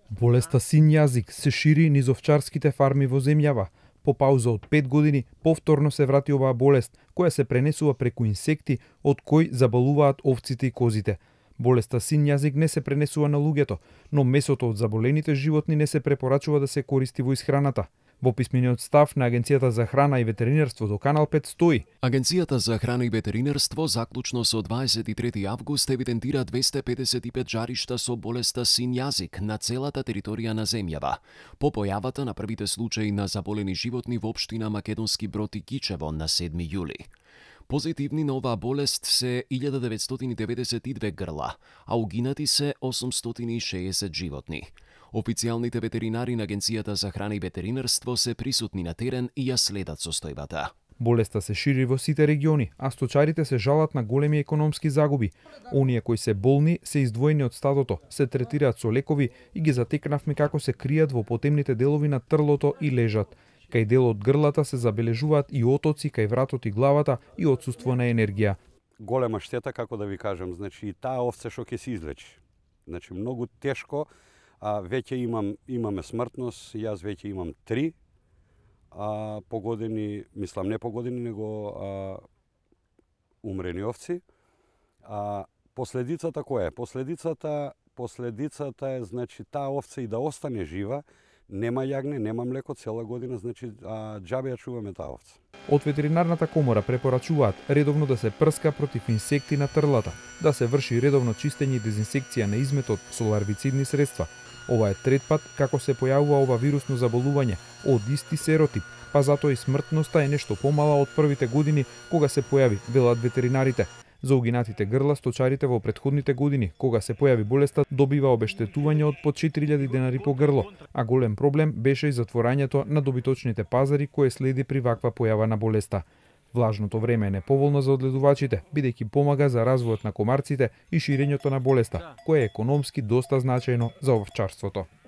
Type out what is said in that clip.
Болеста син јазик се шири низ овчарските фарми во земјава. По пауза од 5 години, повторно се врати оваа болест, која се пренесува преку инсекти од кои заболуваат овците и козите. Болеста син јазик не се пренесува на луѓето, но месото од заболените животни не се препорачува да се користи во исхраната. Во писмениот став на Агенцијата за храна и ветеринарство до Канал 5 стои: Агенцијата за храна и ветеринарство заклучно со 23 август евидентира 255 жаришта со болеста син јазик на целата територија на земјава. По појавата на првите случаи на заболени животни во општина Македонски Брод и Кичево на 7 јули. Позитивни на оваа болест се 1992 грла, а угинати се 860 животни. Официјалните ветеринари на Агенцијата за храна и ветеринарство се присутни на терен и ја следат состојбата. Болеста се шири во сите региони, а сточарите се жалат на големи економски загуби. Оние кои се болни се издвоени од стадото, се третираат со лекови и ги затекнавме како се кријат во потемните делови на трлото и лежат. Кај дел од грлата се забележуваат и отоци кај вратот и главата и отсуство на енергија. Голема штета, како да ви кажам, значи и таа овце што ќе се излечи. Значи многу тешко, а веќе имаме смртност, јас веќе имам 3 погодени, мислам не погодени, него умрени овци. Последицата која е? Последицата е, значи, таа овца и да остане жива, нема јагне, нема млеко цела година, значи џабе ја чуваме таа овца. Од ветеринарната комора препорачуваат редовно да се прска против инсекти на трлата, да се врши редовно чистење и дезинсекција на изметот со ларвицидни средства. Ова е трет пат како се појавува ова вирусно заболување од исти серотип, па затоа и смртноста е нешто помала од првите години кога се појави, велат ветеринарите. За угинатите грла сточарите во претходните години, кога се појави болеста, добива обештетување од по 4000 денари по грло, а голем проблем беше и затворањето на добиточните пазари кое следи при ваква појава на болеста. Влажното време е неповолно за одледувачите, бидејќи помага за развојот на комарците и ширењето на болеста, кое е економски доста значајно за овчарството.